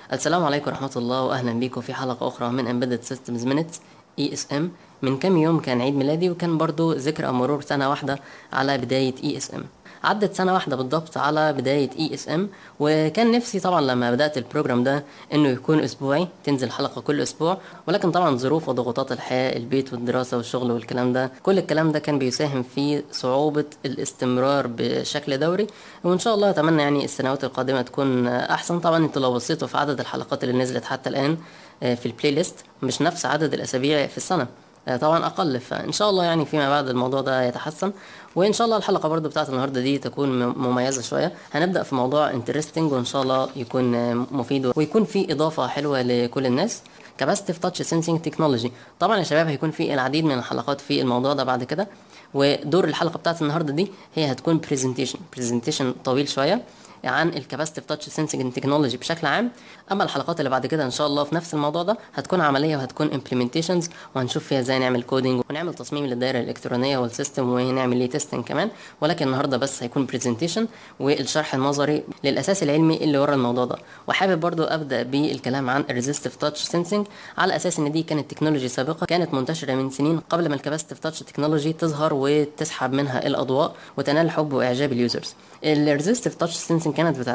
السلام عليكم ورحمة الله وأهلا بيكم في حلقة أخرى من Embedded Systems Minutes ESM. من كام يوم كان عيد ميلادي وكان برضو ذكرى مرور سنة واحدة على بداية ESM. عدت سنة واحدة بالضبط على بداية ESM، وكان نفسي طبعا لما بدأت البروجرام ده انه يكون اسبوعي، تنزل حلقة كل اسبوع، ولكن طبعا ظروف وضغوطات الحياة، البيت والدراسة والشغل والكلام ده، كل الكلام ده كان بيساهم في صعوبة الاستمرار بشكل دوري. وان شاء الله اتمنى يعني السنوات القادمة تكون احسن. طبعا انتوا لو بصيتوا في عدد الحلقات اللي نزلت حتى الان في البلاي ليست مش نفس عدد الاسابيع في السنة، طبعا اقل. فان شاء الله يعني فيما بعد الموضوع ده يتحسن، وان شاء الله الحلقه برضو بتاعت النهارده دي تكون مميزه شويه. هنبدا في موضوع انترستنج وان شاء الله يكون مفيد ويكون فيه اضافه حلوه لكل الناس. Capacitive Touch Sensing Technology. طبعا يا شباب هيكون في العديد من الحلقات في الموضوع ده بعد كده، ودور الحلقه بتاعت النهارده دي هي هتكون برزنتيشن طويل شويه عن الكاباسيتيف تاتش سنسنج تكنولوجي بشكل عام. اما الحلقات اللي بعد كده ان شاء الله في نفس الموضوع ده هتكون عمليه وهتكون امبلمنتيشنز، وهنشوف فيها ازاي نعمل كودينج ونعمل تصميم للدائره الالكترونيه والسيستم ونعمل ليه تيستنج كمان. ولكن النهارده بس هيكون برزنتيشن والشرح النظري للاساس العلمي اللي ورا الموضوع ده. وحابب برضو ابدا بالكلام عن الريزيستيف تاتش سنسنج على اساس ان دي كانت تكنولوجي سابقه كانت منتشره من سنين قبل ما الكاباسيتيف تاتش تكنولوجي تظهر وتسحب منها الاضواء وتنال حب واعجاب اليوزرز. الريزيستيف تاتش سنسنج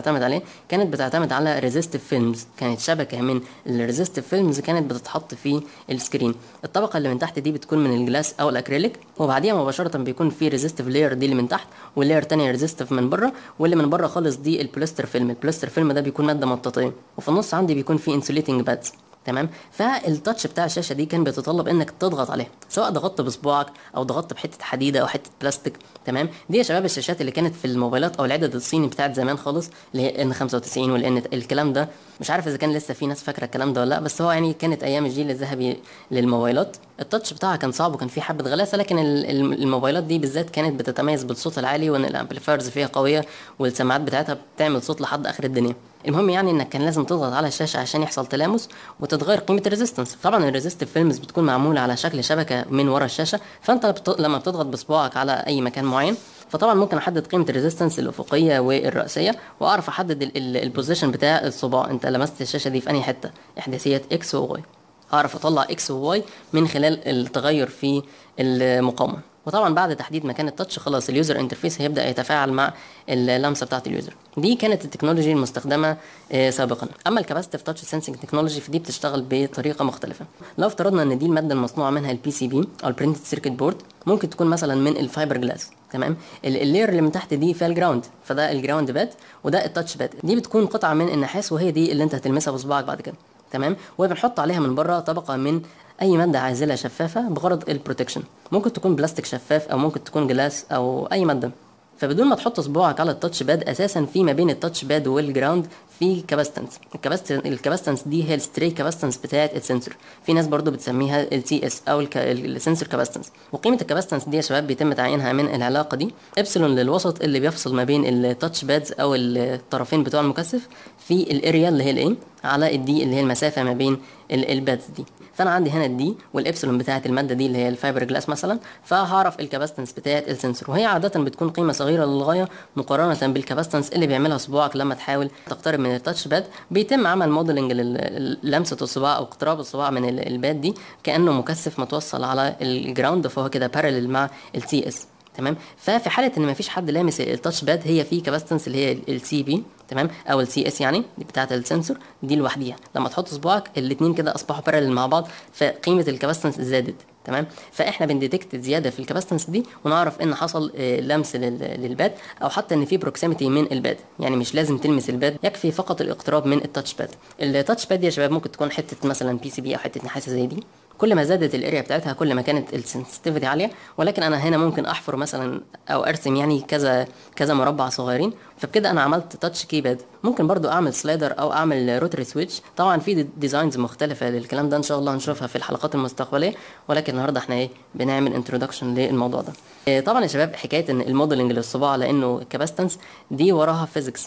كانت بتعتمد على ريزيستيف فيلمز، كانت شبكه من الريزيستيف فيلمز كانت بتتحط في السكرين. الطبقه اللي من تحت دي بتكون من الجلاس او الاكريليك، وبعديها مباشره بيكون في ريزيستيف لاير دي اللي من تحت، واللاير تانية ريزيستيف من بره، واللي من بره خالص دي البوليستر فيلم. البوليستر فيلم ده بيكون ماده مطاطيه، وفي النص عندي بيكون في انسوليتنج بادز. تمام. فالتاتش بتاع الشاشه دي كان بيتطلب انك تضغط عليها، سواء ضغطت بصباعك او ضغطت بحته حديده او حته بلاستيك. تمام. دي يا شباب الشاشات اللي كانت في الموبايلات او العدد الصيني بتاعت زمان خالص، اللي هي ان 95 والان الكلام ده. مش عارف اذا كان لسه في ناس فاكره الكلام ده ولا لا، بس هو يعني كانت ايام الجيل الذهبي للموبايلات. التاتش بتاعها كان صعب وكان فيه حبه غلاسه، لكن الموبايلات دي بالذات كانت بتتميز بالصوت العالي، وان الامبليفايرز فيها قويه والسماعات بتاعتها بتعمل صوت لحد اخر الدنيا. المهم يعني انك كان لازم تضغط على الشاشه عشان يحصل تلامس وتتغير قيمه الريزيستنس. طبعا الريزيستيف فيلمز بتكون معموله على شكل شبكه من ورا الشاشه، فانت لما بتضغط بصباعك على اي مكان معين، فطبعا ممكن احدد قيمه الريزيستنس الافقيه والراسيه، واعرف احدد البوزيشن بتاع الصباع. انت لمست الشاشه دي في انهي حته، احداثيات اكس وواي، اعرف اطلع اكس وواي من خلال التغير في المقاومه. وطبعا بعد تحديد مكان التاتش خلاص اليوزر انترفيس هيبدا يتفاعل مع اللمسه بتاعه اليوزر. دي كانت التكنولوجي المستخدمه سابقا. اما الكاباسيتيف تاتش سنسنج تكنولوجي فدي بتشتغل بطريقه مختلفه. لو افترضنا ان دي الماده المصنوعه منها البي سي بي او البرنتد سيركت بورد، ممكن تكون مثلا من الفايبر جلاس. تمام. اللير اللي من تحت دي فيها الجراوند، فده الجراوند باد وده التاتش باد. دي بتكون قطعه من النحاس وهي دي اللي انت هتلمسها بصباعك بعد كده. تمام. وبنحط عليها من بره طبقه من اي ماده عازله شفافه بغرض البروتكشن، ممكن تكون بلاستيك شفاف او ممكن تكون جلاس او اي ماده. فبدون ما تحط صباعك على التاتش باد اساسا في ما بين التاتش باد والجراوند في كاباستنس. الكاباستنس دي هي الستري كاباستنس بتاعه السنسور. في ناس برضو بتسميها التي اس او السنسور كاباستنس. وقيمه الكاباستنس دي يا شباب بيتم تعيينها من العلاقه دي ابسلون للوسط اللي بيفصل ما بين التاتش بادز او الطرفين بتوع المكثف في الاريا اللي هي الايه على الدي اللي هي المسافه ما بين البادز دي. فانا عندي هنا الدي والابسلون بتاعه الماده دي اللي هي الفايبر جلاس مثلا، فهعرف الكاباستنس بتاعه السنسور، وهي عاده بتكون قيمه صغيره للغايه مقارنه بالكاباستنس اللي بيعملها صباعك لما تحاول تقترب من التاتش باد. بيتم عمل موديلنج للمسه الصباع او اقتراب الصباع من الباد دي كانه مكثف متوصل على الجراوند، فهو كده بارلل مع التي اس. تمام. ففي حاله ان مفيش حد لامس التاتش باد هي في كاباستنس اللي هي السي بي، تمام، او السي اس يعني بتاعه السنسور دي لوحديها. لما تحط صباعك الاثنين كده اصبحوا بارلل مع بعض، فقيمه الكاباستنس زادت. تمام. فاحنا بنديتكت زياده في الكاباستنس دي ونعرف ان حصل لمس للباد، او حتى ان في بروكسيميتي من الباد. يعني مش لازم تلمس الباد، يكفي فقط الاقتراب من التاتش باد. التاتش باد يا شباب ممكن تكون حته مثلا بي سي بي او حته نحاسه زي دي. كل ما زادت الاريا بتاعتها كل ما كانت السنسيتيفيتي عاليه. ولكن انا هنا ممكن احفر مثلا او ارسم يعني كذا مربع صغيرين، فبكده انا عملت تاتش كيباد. ممكن برضو اعمل سلايدر او اعمل روتري سويتش. طبعا في ديزاينز مختلفه للكلام ده ان شاء الله هنشوفها في الحلقات المستقبليه، ولكن النهارده احنا بنعمل انترودكشن للموضوع ده. طبعا يا شباب حكايه ان الموديلنج للصباع لانه كاباستنس دي وراها فيزيكس.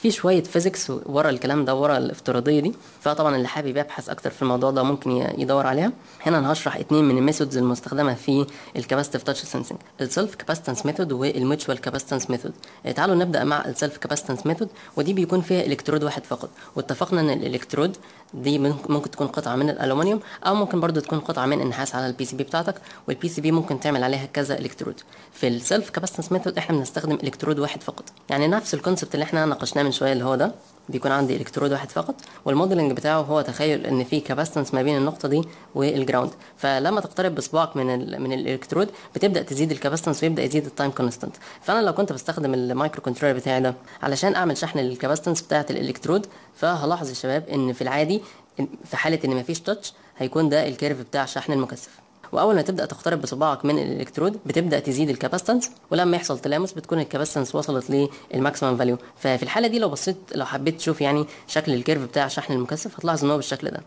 في شويه فيزيكس ورا الكلام ده، ورا الافتراضيه دي، فطبعا اللي حابب يبحث اكتر في الموضوع ده ممكن يدور عليها. هنا انا هشرح اتنين من الميثودز المستخدمه في الكاباسيتيف تاتش سنسنج، السيلف كاباسيتنس ميثود والميوتشوال كاباسيتنس ميثود. تعالوا نبدا مع السيلف كاباسيتنس ميثود، ودي بيكون فيها الكترود واحد فقط، واتفقنا ان الالكترود دي ممكن تكون قطعه من الالومنيوم او ممكن برضو تكون قطعه من النحاس على البي سي بي بتاعتك، والبي سي بي ممكن تعمل عليها كذا الكترود. في السيلف كاباسيتنس ميثود احنا بنستخدم الكترود واحد فقط، يعني نفس الكونسبت اللي احنا ناقشناه من شويه اللي هو ده، بيكون عندي الكترود واحد فقط، والموديلنج بتاعه هو تخيل ان في كاباسيتنس ما بين النقطه دي والجراوند، فلما تقترب بصباعك من الالكترود بتبدا تزيد الكاباسيتنس ويبدا يزيد التايم كونستانت. فانا لو كنت بستخدم المايكرو كنترولر بتاعي ده علشان اعمل شحن للكاباسيتنس بتاعه الالكترود، فهلاحظ يا شباب ان في العادي في حاله ان مفيش تاتش هيكون ده الكيرف بتاع شحن المكثف، واول ما تبدا تقترب بصباعك من الالكترود بتبدا تزيد الكاباسيتنس، ولما يحصل تلامس بتكون الكاباسيتنس وصلت للماكسيمم فاليو. ففي الحاله دي لو حبيت تشوف يعني شكل الكيرف بتاع شحن المكثف هتلاحظ ان هو بالشكل ده.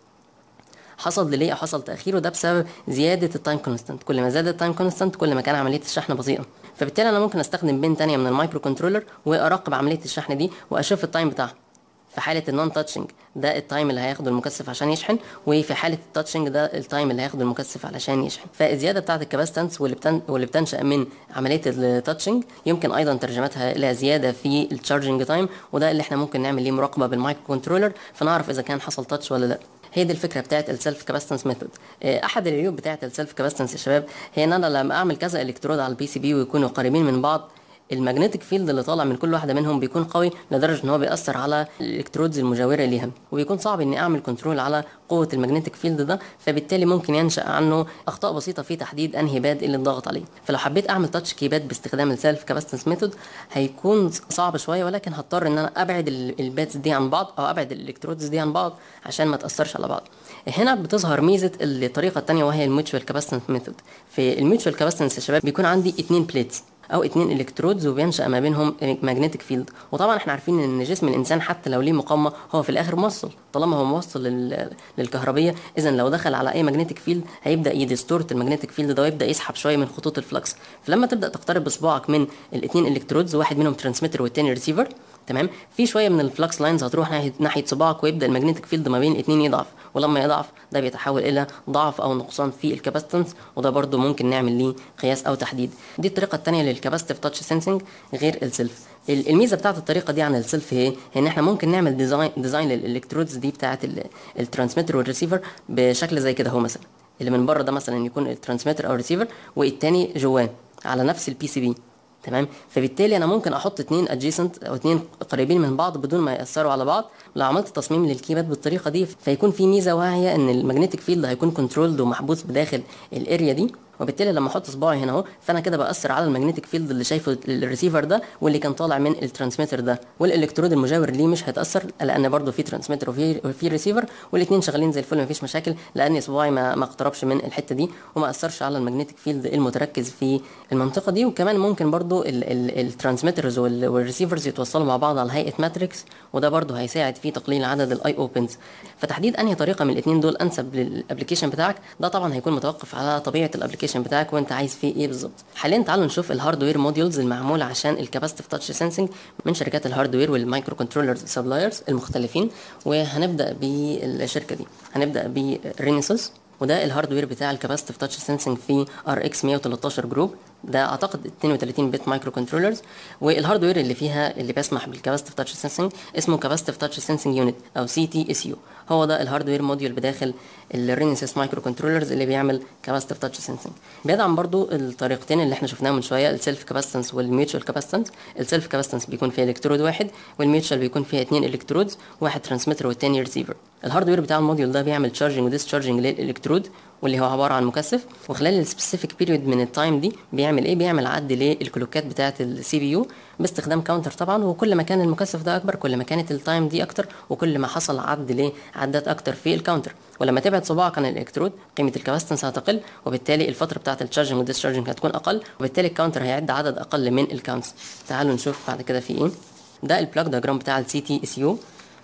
حصل ديلي او حصل تاخير، وده بسبب زياده التايم كونستانت، كل ما زاد التايم كونستانت كل ما كان عمليه الشحن بطيئه. فبالتالي انا ممكن استخدم بين تانية من المايكرو كنترولر واراقب عمليه الشحن دي واشوف التايم بتاعها. في حاله النون تاتشنج ده التايم اللي هياخده المكثف عشان يشحن، وفي حاله التاتشنج ده التايم اللي هياخده المكثف علشان يشحن. فالزياده بتاعه الكاباسيتنس واللي بتنشا من عمليه التاتشنج يمكن ايضا ترجمتها الى زياده في التشارجنج تايم، وده اللي احنا ممكن نعمل ليه مراقبه بالمايكرو كنترولر فنعرف اذا كان حصل تاتش ولا لا. هي دي الفكره بتاعه السيلف كاباسيتنس ميثود. احد العيوب بتاعه السيلف كاباسيتنس يا شباب هي ان انا لما اعمل كذا الكترود على البي سي بي ويكونوا قريبين من بعض، المagnetic فيلد اللي طالع من كل واحده منهم بيكون قوي لدرجه ان هو بيأثر على الالكترودز المجاوره ليها، وبيكون صعب اني اعمل كنترول على قوه المagnetic فيلد ده، فبالتالي ممكن ينشأ عنه اخطاء بسيطه في تحديد انهي باد اللي اتضغط عليه. فلو حبيت اعمل تاتش كيباد باستخدام السيلف كاباسيتنس ميثود هيكون صعب شويه، ولكن هضطر ان انا ابعد البادز دي عن بعض او ابعد الالكترودز دي عن بعض عشان ما تأثرش على بعض. هنا بتظهر ميزه الطريقه الثانيه وهي الميوتشوال كاباسيتنس ميثود. في الميوتشوال كاباسيتنس يا شباب بيكون عندي 2 بليتس او 2 الكترودز وبينشأ ما بينهم ماجنتيك فيلد، وطبعا احنا عارفين ان جسم الانسان حتى لو ليه مقاومه هو في الاخر موصل، طالما هو موصل للكهربيه، اذا لو دخل على اي ماجنتيك فيلد هيبدا يديستورت الماجنتيك فيلد ده ويبدا يسحب شويه من خطوط الفلكس. فلما تبدا تقترب بصباعك من الاثنين الكترودز، واحد منهم ترانسميتر والتاني ريسيفر، تمام، في شويه من الفلكس لاينز هتروح ناحيه صباعك ويبدا الماجنتيك فيلد ما بين الاثنين يضعف، ولما يضعف ده بيتحول الى ضعف او نقصان في الكاباسيتنس، وده برده ممكن نعمل ليه قياس او تحديد. دي الطريقه الثانيه للكاباسيتيف تاتش سنسنج غير السيلف. الميزه بتاعت الطريقه دي عن السيلف هي ان احنا ممكن نعمل ديزاين للالكترودز دي بتاعت الترانسميتر والريسيفر بشكل زي كده. هو مثلا اللي من بره ده مثلا يكون الترانسميتر او الريسيفر، والتاني جواه على نفس البي سي بي، تمام. فبالتالي انا ممكن احط 2 ادجيسنت او 2 قريبين من بعض بدون ما ياثروا على بعض. لو عملت تصميم للكيباد بالطريقه دي فيكون في ميزه وهي ان المagnetic فيلد هيكون كنترولد ومحبوس بداخل الاريا دي، وبالتالي لما احط صباعي هنا اهو فانا كده باثر على المagnetic فيلد اللي شايفه الريسيفر ده واللي كان طالع من الترانسميتر ده، والالكترود المجاور ليه مش هيتاثر لان برده في ترانسميتر وفي ريسيفر، والاثنين شغالين زي الفل مفيش مشاكل، لان صباعي ما اقتربش من الحته دي وما اثرش على المagnetic فيلد المتركز في المنطقه دي. وكمان ممكن برده الترانسميترز والريسيفرز يتوصلوا مع بعض على هيئه ماتريكس، وده برده هيساعد في تقليل عدد الاي اوبنز. فتحديد انهي طريقه من الاثنين دول انسب للابلكيشن بتاعك ده طبعا هيكون متوقف على طبيعه الابلكيشن بتاعك وانت عايز فيه ايه بالظبط. حاليا تعالوا نشوف الهاردوير موديولز المعموله عشان الكاباسيتيف تاتش سنسنج من شركات الهاردوير والمايكرو كنترولرز سبلايرز المختلفين، وهنبدا بالشركه دي. هنبدا برينيسوس، وده الهاردوير بتاع الكاباسيتيف تاتش سنسنج في ار اكس 113 جروب، ده اعتقد 32 بت مايكرو كنترولرز. والهاردوير اللي فيها اللي بيسمح بالكاباسيتيف تاتش سنسنج اسمه كاباسيتيف تاتش سنسنج يونت او سي تي اس يو. هو ده الهاردوير موديول بداخل الرينيسيس مايكرو كنترولرز اللي بيعمل كاباسيتيف تاتش سنسنج. بيدعم برضو الطريقتين اللي احنا شفناهم من شويه، السيلف كاباسيتنس والميوتشوال كاباسيتنس. السيلف كاباسيتنس بيكون فيها الكترود واحد، والميوتشوال بيكون فيها 2 الكترودز، واحد ترانسميتر والتاني ريسيفر. الهاردوير بتاع الموديول ده بيعمل تشارجنج وديسشارجنج للالكترود واللي هو عباره عن مكثف، وخلال السبيسيفيك بيريود من التايم دي بيعمل ايه؟ بيعمل عد للكلوكات بتاعه السي بي يو باستخدام كاونتر طبعا، وكل ما كان المكثف ده اكبر كل ما كانت التايم دي اكتر، وكل ما حصل عد لعدات اكتر في الكاونتر. ولما تبعد صباعك عن الالكترود قيمه الكاباسيتنس هتقل، وبالتالي الفتره بتاعه التشارجنج والديسشارجنج هتكون اقل، وبالتالي الكاونتر هيعد عدد اقل من الكاونتس. تعالوا نشوف بعد كده في ايه. ده البلاك دياجرام بتاع السي تي اس يو،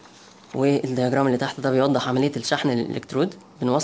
والدياجرام اللي تحت ده بيوضح عمليه الشحن للالكترود.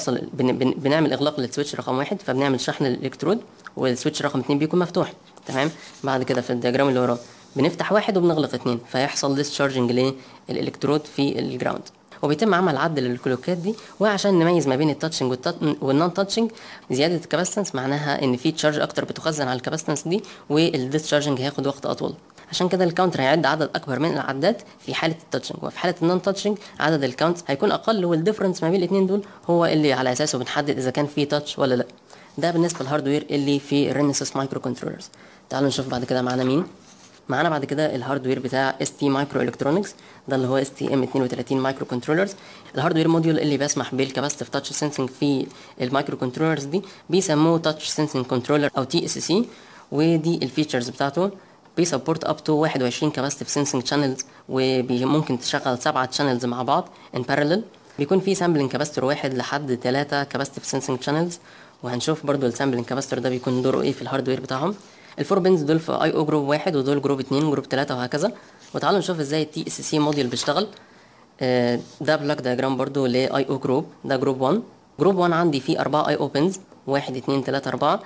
بنعمل اغلاق للسويتش رقم 1 فبنعمل شحن للالكترود، والسويتش رقم 2 بيكون مفتوح، تمام. بعد كده في الدياجرام اللي وراه بنفتح واحد وبنغلق اتنين، فيحصل ديسشارجنج للالكترود في الجراوند، وبيتم عمل عد للكلوكات دي. وعشان نميز ما بين التاتشنج والنون تاتشنج، زياده الكاباستنس معناها ان في تشارج اكتر بتخزن على الكاباستنس دي، والديسشارجنج هياخد وقت اطول. عشان كده الكاونتر هيعد عدد اكبر من العدات في حاله التاتشنج، وفي حاله النون تاتشنج عدد الكاونت هيكون اقل، والديفرنس ما بين الاثنين دول هو اللي على اساسه بنحدد اذا كان في تاتش ولا لا. ده بالنسبه للهاردوير اللي في الرينيسيس مايكرو كنترولرز. تعالوا نشوف بعد كده معانا مين. معانا بعد كده الهاردوير بتاع اس تي مايكرو الكترونكس، ده اللي هو اس تي ام 32 مايكرو كنترولرز. الهاردوير موديول اللي بيسمح بالكاباسيتيف تاتش سنسنج في المايكرو كنترولرز دي بيسموه تاتش سنسنج كنترولر او تي اس سي. ودي الفيتشرز بتاعته: بيسبورت اب تو 21 كاباسيتيف سنسنج شانلز، وممكن تشغل 7 شانلز مع بعض ان بارallel. بيكون في سامبلنج كاباستور واحد لحد 3 كاباسيتيف سنسنج شانلز، وهنشوف برضو السامبلنج كاباستور ده بيكون دوره ايه في الهاردوير بتاعهم. الفور بنز دول في اي او جروب واحد، ودول جروب 2 وجروب 3 وهكذا. وتعالوا نشوف ازاي التي اس سي موديل بيشتغل. ده بلاك دياجرام برضو لاي او جروب. ده جروب 1. جروب 1 عندي فيه 4 اي او بنز، 1 2 3 4.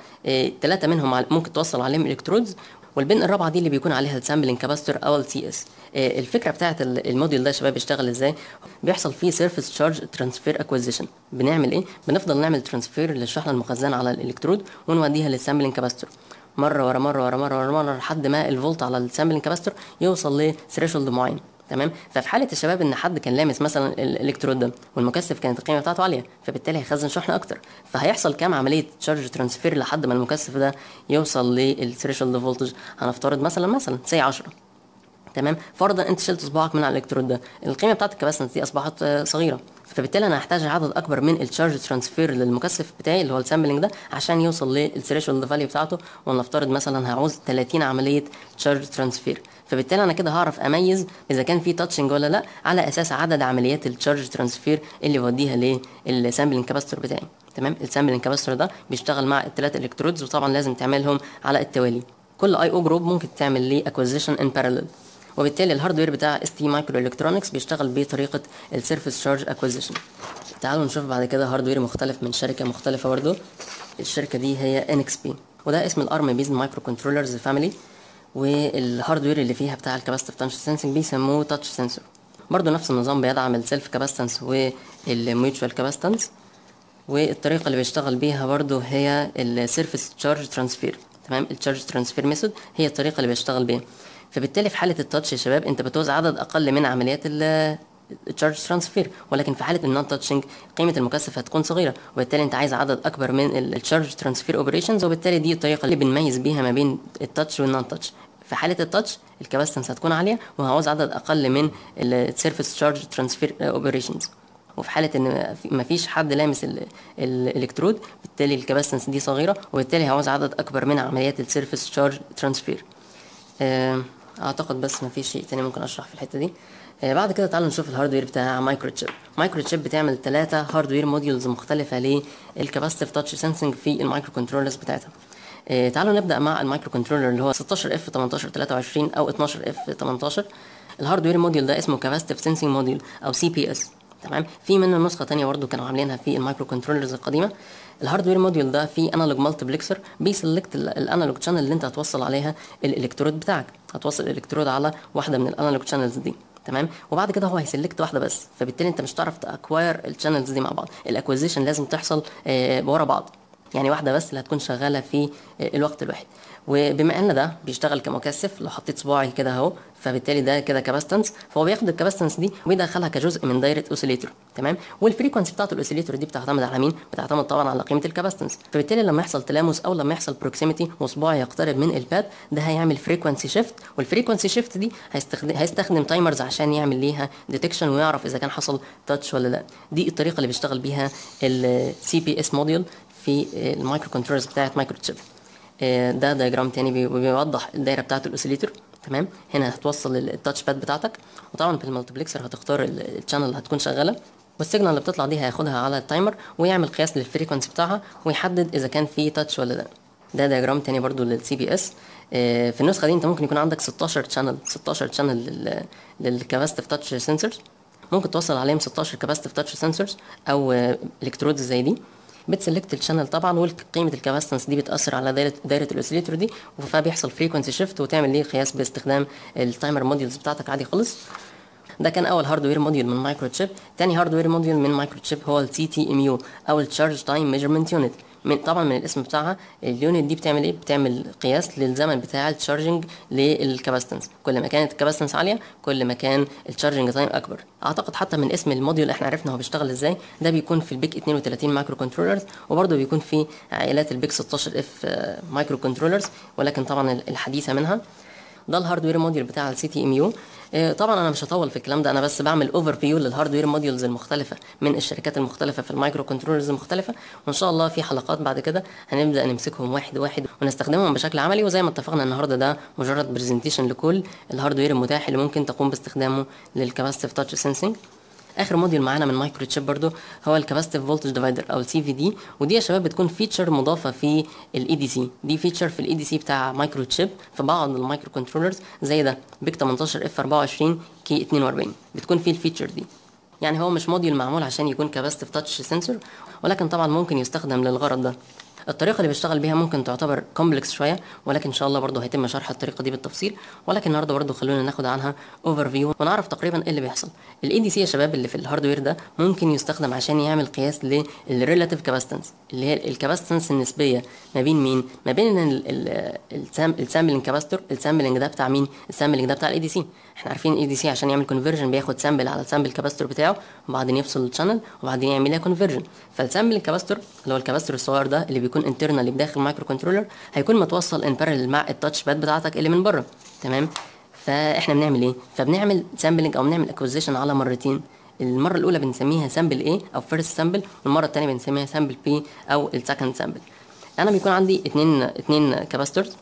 3 منهم ممكن توصل عليهم الكترودز، والبن الرابعه دي اللي بيكون عليها السامبلنج كاباستور او السي اس. الفكره بتاعت الموديل ده يا شباب بيشتغل ازاي؟ بيحصل فيه سيرفيس تشارج ترانسفير اكوزيشن. بنعمل ايه؟ بنفضل نعمل ترانسفير للشحنه المخزنه على الالكترود ونوديها للسامبلنج كاباستور مره ورا مره ورا مره ورا مره لحد ما الفولت على السامبلنج كاباستور يوصل لثريشولد معين. تمام. ففي حاله الشباب ان حد كان لامس مثلا الالكترود ده والمكثف كانت القيمه بتاعته عاليه، فبالتالي هيخزن شحنه اكتر، فهيحصل كام عمليه تشارج ترانسفير لحد ما المكثف ده يوصل للثريشولد فولتج. هنفترض مثلا سي 10. تمام. فرضا انت شلت صباعك من على الالكترود ده، القيمه بتاعت الكباسنس دي اصبحت صغيره، فبالتالي انا هحتاج عدد اكبر من التشارج ترانسفير للمكثف بتاعي اللي هو السامبلنج ده عشان يوصل للثريشولد فاليو بتاعته. ونفترض مثلا هعوز 30 عمليه تشارج ترانسفير، فبالتالي انا كده هعرف اميز اذا كان في تاتشنج ولا لا على اساس عدد عمليات التشارج ترانسفير اللي بوديها للسامبلنج كاباستور بتاعي. تمام. السامبلنج كاباستور ده بيشتغل مع الثلاث الكترودز، وطبعا لازم تعملهم على التوالي. كل اي او جروب ممكن تعمل ليه اكوزيشن ان بارallel، وبالتالي الهاردوير بتاع اس تي مايكرو الكترونكس بيشتغل بطريقه السيرفيس شارج اكوزيشن. تعالوا نشوف بعد كده هاردوير مختلف من شركه مختلفه برضه. الشركه دي هي ان اكس بي، وده اسم الارم بيزد مايكرو كنترولرز فاميلي. والهاردوير اللي فيها بتاع الكاباسيتيف تاتش سنسنج بيسموه تاتش سنسور. برضه نفس النظام بيدعم السيلف كاباستنس والميوتشوال كاباستنس، والطريقه اللي بيشتغل بيها برضه هي السيرفيس تشارج ترانسفير. تمام. التشارج ترانسفير ميثود هي الطريقه اللي بيشتغل بيها. فبالتالي في حاله التاتش يا شباب انت بتوز عدد اقل من عمليات التشارج ترانسفير، ولكن في حاله النون تاتشنج قيمه المكثف هتكون صغيره، وبالتالي انت عايز عدد اكبر من التشارج ترانسفير اوبريشنز، وبالتالي دي الطريقه اللي بنميز بيها ما بين التاتش والنون تاتش. في حاله التاتش الكاباستنس هتكون عاليه وهعوز عدد اقل من السيرفيس تشارج ترانسفير اوبريشنز. وفي حاله ان مفيش حد لامس الالكترود، بالتالي الكاباستنس دي صغيره، وبالتالي هعوز عدد اكبر من عمليات السيرفيس تشارج ترانسفير. اعتقد بس مفيش شيء تاني ممكن اشرح في الحته دي. بعد كده تعالوا نشوف الهاردوير بتاع مايكرو تشيب. مايكرو تشيب بتعمل 3 هاردوير موديولز مختلفه للكاباسيتيف تاتش سنسنج في المايكرو كنترولرز بتاعتها. تعالوا نبدا مع المايكرو كنترولر اللي هو 16 اف 18 23 او 12 اف 18. الهاردوير موديول ده اسمه كاباسيتيف سنسنج موديول او سي بي اس. تمام. في منه نسخه تانية برضه كانوا عاملينها في المايكرو كنترولرز القديمه. الهاردوير موديول ده فيه انالوج مالتيبلكسر بيسلكت الانالوج شانل اللي انت هتوصل عليها الالكترود بتاعك. هتوصل الالكترود على واحده من الانالوج شانلز دي. تمام. وبعد كده هو هيسلكت واحده بس، فبالتالي انت مش هتعرف تاكواير الشانلز دي مع بعض. الاكوزيشن لازم تحصل ورا بعض، يعني واحده بس اللي هتكون شغاله في الوقت الواحد. وبما ان ده بيشتغل كمكثف، لو حطيت صباعي كده اهو، فبالتالي ده كده كاباستنس، فهو بياخد الكاباستنس دي ويدخلها كجزء من دايره اوسيليتور. تمام. والفريكونسي بتاعه الاوسيليتور دي بتعتمد على مين؟ بتعتمد طبعا على قيمه الكاباستنس. فبالتالي لما يحصل تلامس او لما يحصل بروكسيميتي وصباعي يقترب من الباد، ده هيعمل فريكونسي شيفت، والفريكونسي شيفت دي هيستخدم تايمرز عشان يعمل ليها ديتكشن ويعرف اذا كان حصل تاتش ولا لا. دي الطريقه اللي بيشتغل بيها السي بي اس موديول في المايكرو كنترولرز بتاعت مايكرو تشيب. ده دايجرام تاني بيوضح الدايره بتاعه الاوسيليتور. تمام. هنا هتوصل التاتش باد بتاعتك، وطبعا في المالتيبلكسر هتختار الشانل اللي هتكون شغاله، والسيجنال اللي بتطلع دي هياخدها على التايمر ويعمل قياس للفريكونسي بتاعها ويحدد اذا كان في تاتش ولا لا. ده دايجرام تاني برضو للسي بي اس. في النسخه دي انت ممكن يكون عندك 16 شانل للكاباسيتيف تاتش سنسورز، ممكن توصل عليهم 16 كاباسيتيف تاتش سنسورز او الكترودز زي دي. بتسلكت الشانل طبعا، وقيمه الكاباستنس دي بتاثر على دايره الاوسيليتور دي، فبيحصل فريكونسي شيفت وتعمل ليه قياس باستخدام التايمر موديولز بتاعتك عادي خالص. ده كان اول هاردوير موديول من مايكرو تشيب. تاني هاردوير موديول من مايكرو تشيب هو السي تي ام يو او التشارج تايم ميجرمنت يونت. طبعا من الاسم بتاعها اليونت دي بتعمل ايه؟ بتعمل قياس للزمن بتاع التشارجنج للكاباستنس. كل ما كانت الكاباستنس عاليه كل ما كان التشارجنج تايم اكبر. اعتقد حتى من اسم الموديول احنا عرفنا هو بيشتغل ازاي. ده بيكون في البيك 32 مايكرو كنترولرز، وبرده بيكون في عائلات البيك 16 اف مايكرو كنترولرز، ولكن طبعا الحديثه منها. ده الهاردوير موديول بتاع السي تي ام يو. طبعا انا مش هطول في الكلام ده، انا بس بعمل اوفر فيو للهاردوير موديولز المختلفه من الشركات المختلفه في المايكرو كنترولرز المختلفه، وان شاء الله في حلقات بعد كده هنبدا نمسكهم واحد واحد ونستخدمهم بشكل عملي. وزي ما اتفقنا النهارده ده مجرد برزنتيشن لكل الهاردوير المتاح اللي ممكن تقوم باستخدامه للكاباسيتيف تاتش سنسنج. اخر موديول معانا من مايكرو تشيب برضو هو الكاباسيتيف فولتج ديفايدر او السي في دي. ودي يا شباب بتكون فيتشر مضافه في الاي دي سي. دي فيتشر في الاي دي سي بتاع مايكرو تشيب في بعض المايكرو كنترولرز زي ده بيك 18 اف 24 كي 42 بتكون فيه الفيتشر دي. يعني هو مش موديول معمول عشان يكون كاباسيتيف تاتش سنسور، ولكن طبعا ممكن يستخدم للغرض ده. الطريقه اللي بيشتغل بيها ممكن تعتبر كومبلكس شويه، ولكن ان شاء الله برضه هيتم شرح الطريقه دي بالتفصيل. ولكن النهارده برضه خلونا ناخد عنها اوفر فيو ونعرف تقريبا ايه اللي بيحصل. الاي دي سي يا شباب اللي في الهاردوير ده ممكن يستخدم عشان يعمل قياس للريلاتيف كاباستنس، اللي هي الكاباستنس النسبيه ما بين مين؟ ما بين السامبلنج كاباستور. السامبلنج ده بتاع مين؟ السامبلنج ده بتاع الاي دي سي. احنا عارفين الاي دي سي عشان يعمل كونفرجن بياخد سامبل على السامبل كاباستور بتاعه، وبعدين يفصل الشانل وبعدين يعملها كونفرجن. فالسامبلنج كاباستور اللي هو الكاباستور الصغير ده اللي بيكون انترنال بداخل المايكرو كنترولر هيكون متوصل ان بارallel مع التاتش باد بتاعتك اللي من بره. تمام. فاحنا بنعمل ايه؟ فبنعمل سامبلنج او بنعمل اكوزيشن على مرتين. المره الاولى بنسميها سامبل A او فيرست سامبل، والمره الثانيه بنسميها سامبل B او السكند سامبل. انا بيكون عندي اتنين كاباستورز،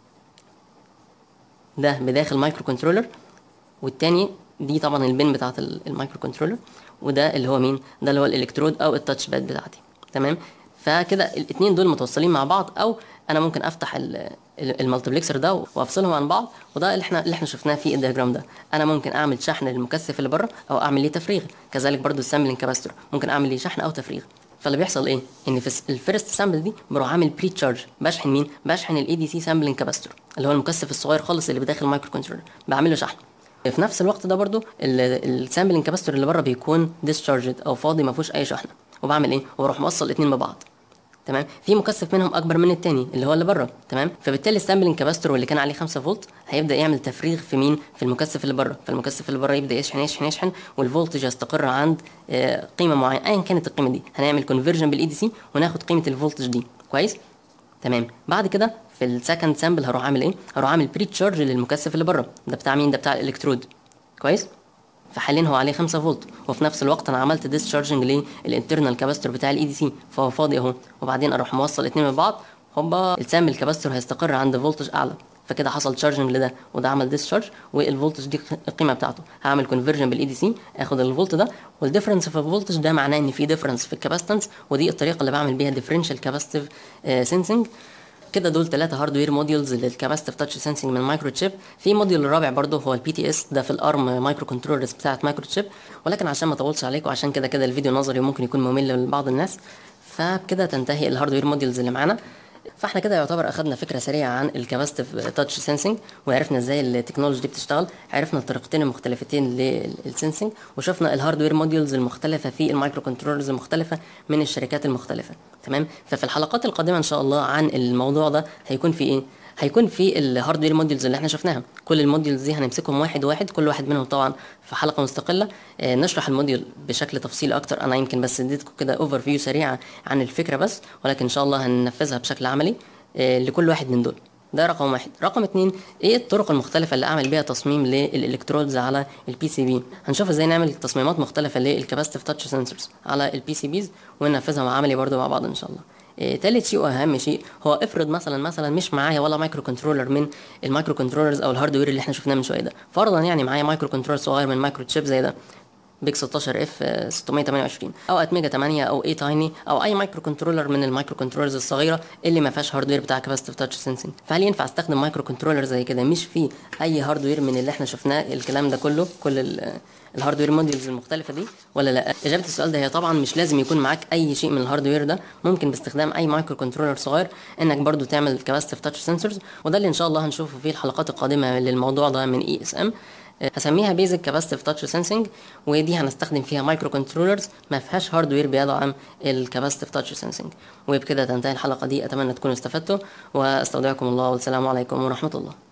ده بداخل مايكرو كنترولر، والتاني دي طبعا البين بتاعت المايكرو كنترولر، وده اللي هو مين؟ ده اللي هو الالكترود او التاتش باد بتاعتي. تمام. فكده الاثنين دول متوصلين مع بعض، او انا ممكن افتح المالتيبلكسر ده وافصلهم عن بعض. وده اللي احنا شفناه في الدياجرام ده. انا ممكن اعمل شحن للمكثف اللي بره او اعمل ليه تفريغ. كذلك برضو السامبلنج كاباستور ممكن اعمل ليه شحن او تفريغ. فاللي بيحصل ايه؟ ان في الفيرست سامبل دي بروح عامل بري تشارج. بشحن مين؟ بشحن الاي دي سي سامبلنج كاباستور اللي هو المكثف الصغير خالص اللي بداخل المايكرو كنترولر، بعمل له شحن. في نفس الوقت ده برضو السامبلنج كاباستور اللي بره بيكون ديسشارجد او فاضي ما فيهوش اي شحنه، وبعمل ايه؟ وبروح موصل الاثنين ببعض. تمام. في مكثف منهم اكبر من الثاني اللي هو اللي بره. تمام. فبالتالي السامبلنج كاباستور واللي كان عليه 5 فولت هيبدا يعمل تفريغ في مين؟ في المكثف اللي بره. فالمكثف اللي بره يبدا يشحن يشحن يشحن، والفولتج يستقر عند قيمه معينه ايا كانت القيمه دي. هنعمل كونفرجن بالاي دي سي وناخد قيمه الفولتج دي. كويس. تمام. بعد كده في السكند سامبل هروح اعمل ايه؟ هروح اعمل بري تشارج للمكثف اللي بره. ده بتاع مين؟ ده بتاع الالكترود. كويس. فحاليا هو عليه 5 فولت، وفي نفس الوقت انا عملت ديسشارجنج للانترنال كاباستور بتاع الاي دي سي فهو فاضي اهو. وبعدين اروح موصل الاثنين ببعض، هوبا السامبل كاباستور هيستقر عند فولتج اعلى. فكده حصل تشارجنج لده وده عمل ديسشارج، والفولتج دي القيمه بتاعته. هعمل كونفرجن بالاي دي سي اخد الفولت ده، والديفرنس في الفولتج ده معناه ان في ديفرنس في الكاباستنس، ودي الطريقه اللي بعمل بيها ديفرنشال كاباسيتيف سينسنج. كده دول 3 هاردوير موديولز للكاباسيتيف تاتش سنسنج من مايكرو تشيب. في موديول الرابع برضه هو البي تي اس، ده في الارم مايكرو كنترولرز بتاعه مايكرو تشيب. ولكن عشان ما اطولش عليكم، عشان كده الفيديو نظري وممكن يكون ممل لبعض الناس، فبكده تنتهي الهاردوير موديولز اللي معانا. فاحنا كده يعتبر اخدنا فكره سريعه عن الكاباسيتيف تاتش سنسنج، وعرفنا ازاي التكنولوجي دي بتشتغل، عرفنا الطريقتين المختلفتين للسنسنج، وشفنا الهاردوير موديولز المختلفه في المايكرو كنترولرز المختلفه من الشركات المختلفه. تمام. ففي الحلقات القادمه ان شاء الله عن الموضوع ده هيكون في ايه؟ هيكون في الهاردوير موديولز اللي احنا شفناها. كل الموديولز دي هنمسكهم واحد واحد، كل واحد منهم طبعا في حلقه مستقله. نشرح الموديول بشكل تفصيلي اكتر. انا يمكن بس اديتكم كده اوفر فيو سريعه عن الفكره بس، ولكن ان شاء الله هننفذها بشكل عملي لكل واحد من دول. ده رقم واحد. رقم 2، ايه الطرق المختلفه اللي اعمل بيها تصميم للالكترودز على البي سي بي. هنشوف ازاي نعمل تصميمات مختلفه للكاباسيتيف تاتش سنسورز على البي سي بيز وننفذها عملي برضو مع بعض ان شاء الله. تالت شيء واهم شيء هو افرض مثلا مش معايا ولا مايكرو كنترولر من المايكرو كنترولرز او الهاردوير اللي احنا شفناه من شويه ده. فرضا يعني معايا مايكرو كنترولر صغير من مايكرو تشيب زي ده. بيك 16 اف 628 او اتميجا 8 او اي تايني او اي مايكرو كنترولر من المايكرو كنترولرز الصغيره اللي ما فيهاش هاردوير بتاع كاباسيتيف تاتش سنسنج. فهل ينفع استخدم مايكرو كنترولر زي كده مش في اي هاردوير من اللي احنا شفناه الكلام ده كله، كل الهاردوير موديلز المختلفه دي، ولا لا؟ اجابه السؤال ده هي طبعا مش لازم يكون معاك اي شيء من الهاردوير ده، ممكن باستخدام اي مايكرو كنترولر صغير انك برضو تعمل كاباسيتيف تاتش سنسورز، وده اللي ان شاء الله هنشوفه في الحلقات القادمه للموضوع ده من اي اس ام. هسميها بيزك كاباسيتيف تاتش سنسنج، ودي هنستخدم فيها مايكرو كنترولرز ما فيهاش هاردوير بيدعم الكاباسيتيف تاتش سنسنج. وبكده تنتهي الحلقه دي، اتمنى تكونوا استفدتوا، واستودعكم الله والسلام عليكم ورحمه الله.